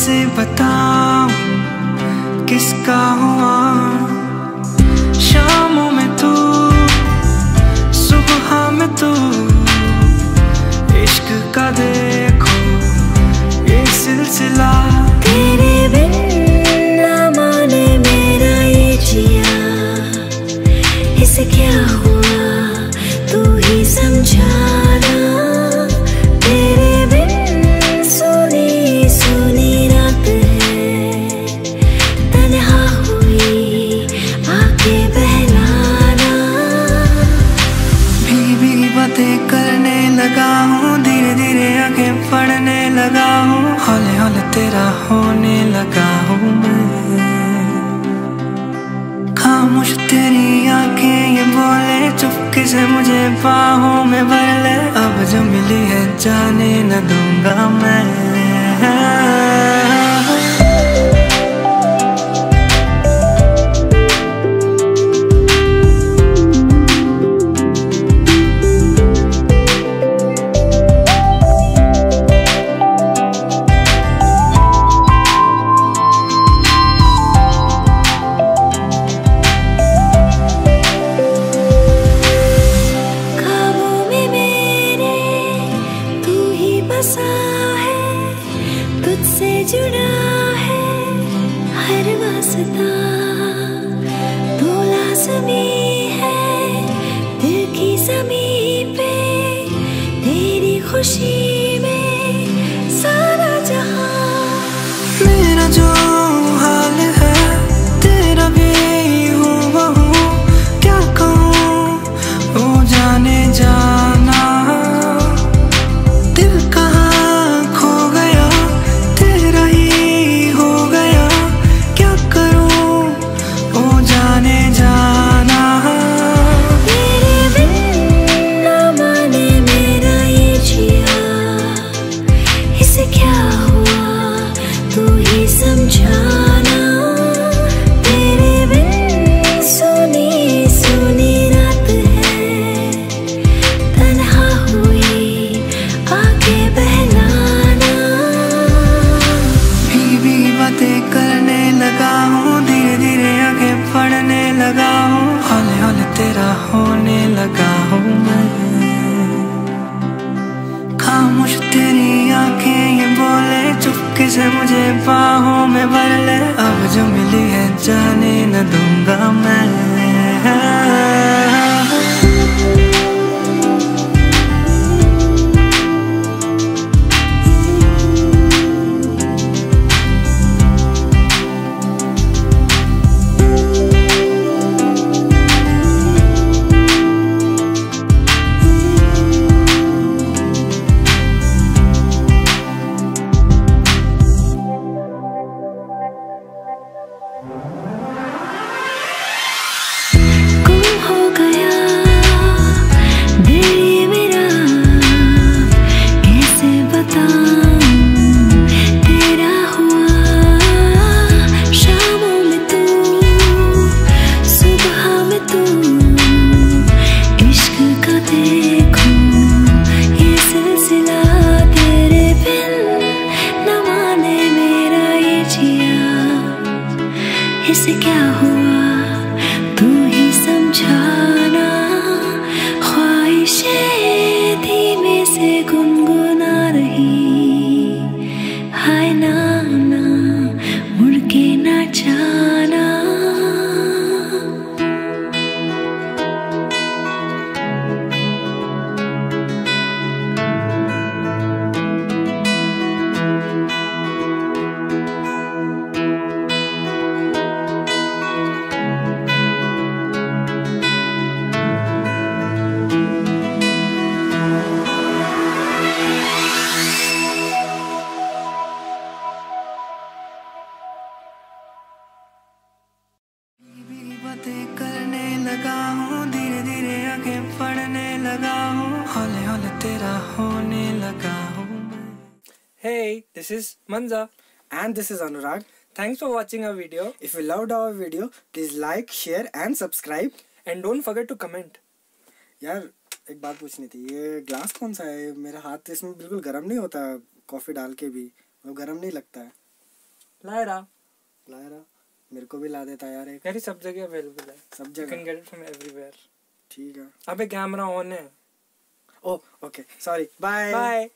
कैसे बताऊं किसका हुआ। शामों में तू, सुबह में तू, इश्क का देखो ये सिलसिला। तेरे बिन ना माने मेरा ये जिया, इसे क्या हुआ तू ही समझाना। तेरे बिन सोनी सोनी रात है, तन्हा हुई आके बहलाना। भीगी भीगी बातें करने लगा हूँ, धीरे धीरे आंखें पढ़ने लगा हूँ, हौले हौले तेरा होने लगा हूँ मैं। खामोश तेरी आंखें ये बोले, चुपके से मुझे बाहों में भर ले। अब जो मिली है जाने न दूंगा मैं। तुझसे जुड़ा है हर वास्ता, तू लाज़मी है दिल की ज़मीं पे। तेरी खुशी में सारा जहां, मेरा जो हाल है तेरा भी हूबहू। क्या कहूँ वो जाने जाना, दिल कहाँ खो गया तेरा ही हो गया। क्या करूँ वो जाने जाना। तेरे बिन ना माने मेरा ये जिया, इसे क्या हुआ तू ही समझाना। तेरे बिन सोनी सोनी रात है, तन्हा हुई आके बहलाना। भीगी भीगी बातें करने लगा हूँ, धीरे धीरे आंखें पढ़ने लगा हूँ, हौले हौले तेरा होने लगा हूँ मैं। खामोश तेरी आंखें ये बोले, चुपके से मुझे बाहों में भर ले। अब जो मिली है जाने न दूंगा मैं। गुम हो गया दिल मेरा, कैसे बताऊं तेरा हुआ। शामों में तू, सुबह में तू, इश्क का देखो ये सिलसिला। तेरे बिन न माने मेरा ये जिया, इसे क्या हुआ तू ही समझाना। ख्वाहिशें धीमे से गुनगुना रही, हाय नाना मुड़ के ना जाना। बातें करने लगा हूँ, धीरे धीरे आंखें पढ़ने लगा हूँ, हौले हौले तेरा होने लगा हूँ मैं। Hey, this is Manza. And this is Anurag. Thanks for watching our video If you loved our video, please like, share and subscribe. and don't forget to comment. यार एक बात पूछनी थी, ये ग्लास कौन सा है? मेरा हाथ इसमें बिल्कुल गर्म नहीं होता, कॉफ़ी डाल के भी वो गर्म नहीं लगता है। लायरा। लायरा मेरे को भी ला देता यार एक। यार ये सब जगह अवेलेबल है, सब यू जगह। Can get it from everywhere. ठीक है। अबे कैमरा ऑन है। Oh okay sorry bye. Bye.